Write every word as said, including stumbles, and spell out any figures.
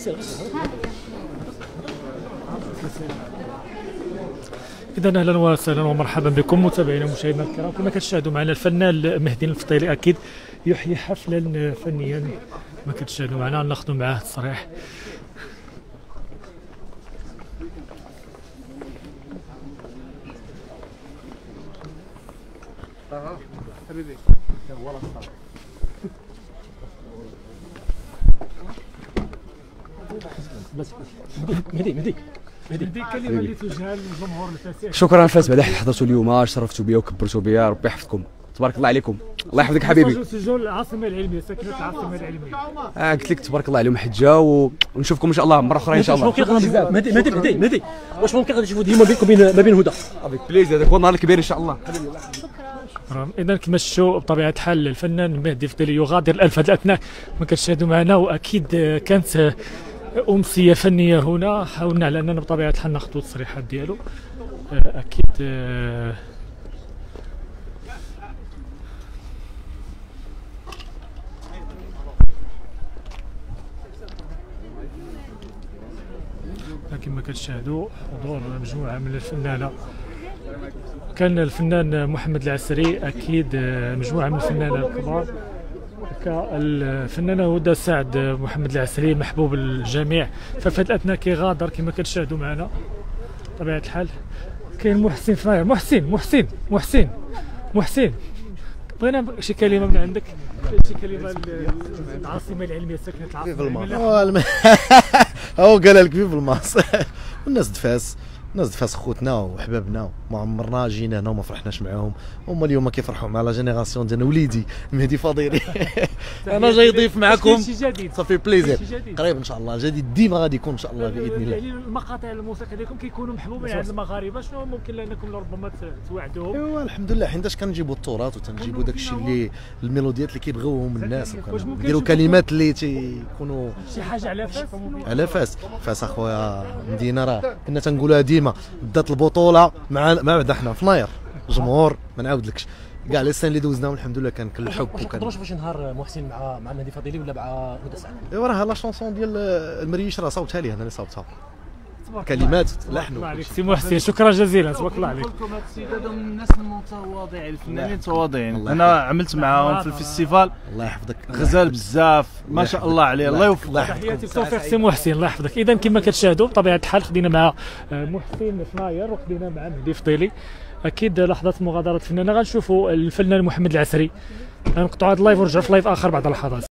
إذا أهلا وسهلا ومرحبا بكم متابعينا ومشاهدينا الكرام. كما كتشاهدوا معنا الفنان مهدي الفضيلي أكيد يحيي حفلا فنيا ما كتشاهدوا معنا، ناخذوا معاه التصريح. حبيبي بس مهدي مهدي مهدي كلمه اللي توجهها للجمهور الفاسح. شكرا فاس بعد حضرتوا اليوم، شرفتوا بيا وكبرتوا بيا، ربي يحفظكم، تبارك الله عليكم، الله يحفظك حبيبي. سجون العاصمه العلميه، ساكنه العاصمه العلميه. اه قلت لك تبارك الله عليهم حجه و... ونشوفكم ان شاء الله مره اخرى ان شاء الله. ممكن مهدي مهدي مهدي مهدي واش ممكن غادي تشوفوا ديما بينكم ما بين هدى؟ افيك بليز، هذاك هو النهار الكبير ان شاء الله. شكرا. اذا كما شفتوا بطبيعه الحال الفنان مهدي الفضيلي يغادر الالف هذه الاثناء ما كتشاهدوا معنا، واكيد كانت امسيه فنيه هنا، حاولنا على اننا بطبيعه الحال ناخذوا التصريحات ديالو. اكيد كما كتشاهدوا حضور مجموعه من الفنانه، كان الفنان محمد العسري، اكيد مجموعه من الفنانه الكبار كالفنانه هدى سعد، محمد العسري محبوب الجميع، ففي هذه الاثناء كيغادر كما كتشاهدوا معنا بطبيعه الحال. كاين محسن فاير، محسن محسن محسن محسن بغينا شي كلمه من عندك، شي كلمه العاصمه العلميه، ساكنه العاصمه العلميه. هو قال لك في الماس والناس دفاس، الناس دفاس خوتنا وحبابنا، ما عمرنا جينا هنا وما فرحناش معاهم، هما اليوم كيفرحوا مع لا جينيراسيون ديالنا. وليدي مهدي فضيلي انا جاي ضيف معكم، صافي بليزير، قريب ان شاء الله جديد ديما غادي يكون ان شاء الله باذن الله. يعني المقاطع الموسيقى ديالكم كيكونوا محبوبين عند المغاربه، شنو ممكن لانكم ربما توعدوهم؟ ايوا الحمد لله، حيتاش كنجيبوا التراث وتنجيبوا داك الشيء اللي الميلوديات اللي كيبغيوهم الناس، وكنديروا كلمات اللي تيكونوا شي حاجه على فاس. على فاس فاس اخويا مدينه، راه كنا تنقولوها ديما، بدات البطوله مع ما بعد حنا في ناير الجمهور ما نعاودلكش كاع لي سنين اللي دوزناهم الحمد لله كان كل الحب. وكان واش باش نهار محسن مع مع مهدي فضيلي ولا مع هدى سعد؟ ايوا راه لا شونسون ديال المريش راه صوتها لي انا اللي صوتها، كلمات لحن. الله عليك سي محسن، شكرا جزيلا، تبارك الله عليك. لكم هاد السيد هذا من الناس المتواضعين، الفنانين المتواضعين، انا عملت معاهم في الفيستيفال، الله يحفظك، غزال بزاف ما شاء الله عليه، الله يوفقك. تحياتي بالتوفيق سي محسن، الله يحفظك. اذا كما كتشاهدوا بطبيعه الحال خدينا مع محسن فناير وخدينا مع مهدي فضيلي، اكيد لحظه مغادره الفنانه. غنشوفوا الفنان محمد العسري، غنقطعوا هذا اللايف ونرجعوا في لايف اخر بعد لحظات.